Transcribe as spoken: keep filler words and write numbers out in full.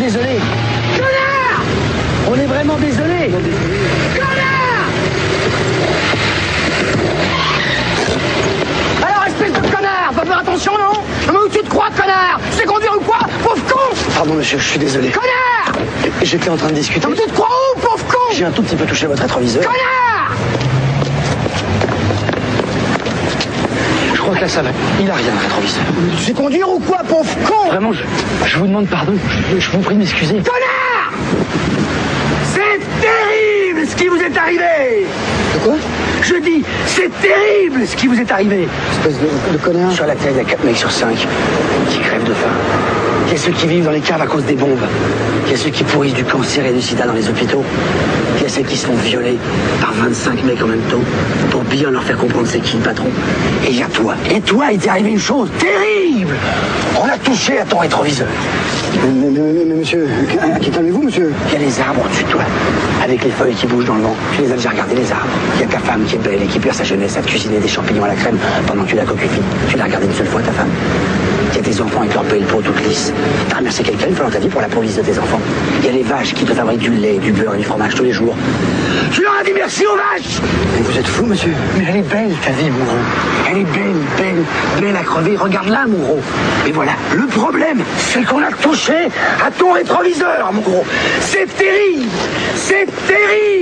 désolé. Connard! On est vraiment désolé. Connard! Alors, espèce de connard, faut faire attention, non? Mais où tu te crois, connard? Tu sais conduire ou quoi, pauvre con? Pardon, monsieur, je suis désolé. Connard! J'étais en train de discuter. Mais tu te crois où, pauvre con? J'ai un tout petit peu touché votre rétroviseur. Connard! Je crois que là, ça va. Il a rien, le rétroviseur. Tu sais conduire ou quoi, pauvre con? Vraiment, je, je vous demande pardon. Je, je vous prie de m'excuser. Connard! C'est terrible ce qui vous est arrivé! De quoi? Je dis, c'est terrible ce qui vous est arrivé! Espèce de, de connard. Sur la Terre, il y a quatre mecs sur cinq qui crèvent de faim. Il y a ceux qui vivent dans les caves à cause des bombes. Il y a ceux qui pourrissent du cancer et du sida dans les hôpitaux. Il y a ceux qui se font violer par vingt-cinq mecs en même temps pour bien leur faire comprendre c'est qui le patron. Et il y a toi. Et toi, il t'est arrivé une chose terrible. On a touché à ton rétroviseur. Mais, mais, mais, mais monsieur, qui calmez-vous, monsieur? Il y a les arbres au-dessus de toi, avec les feuilles qui bougent dans le vent. Tu les as déjà regardés, les arbres. Il y a ta femme qui est belle et qui perd sa jeunesse à te cuisiner des champignons à la crème pendant que tu la cocufies. Tu l'as regardée une seule fois, ta femme. Il y a tes enfants avec leur belle peau toute lisse. T'as remercié quelqu'un une fois dans ta vie pour la peau lisse de tes enfants. Il y a les vaches qui te fabriquent du lait, du beurre et du fromage tous les jours. Tu leur as dit merci aux vaches! Mais vous êtes fou, monsieur? Mais elle est belle, ta vie, mon gros. Elle est belle, belle, belle à crever. Regarde-la, mon gros. Mais voilà, le problème, c'est qu'on a touché à ton rétroviseur, mon gros. C'est terrible! C'est terrible!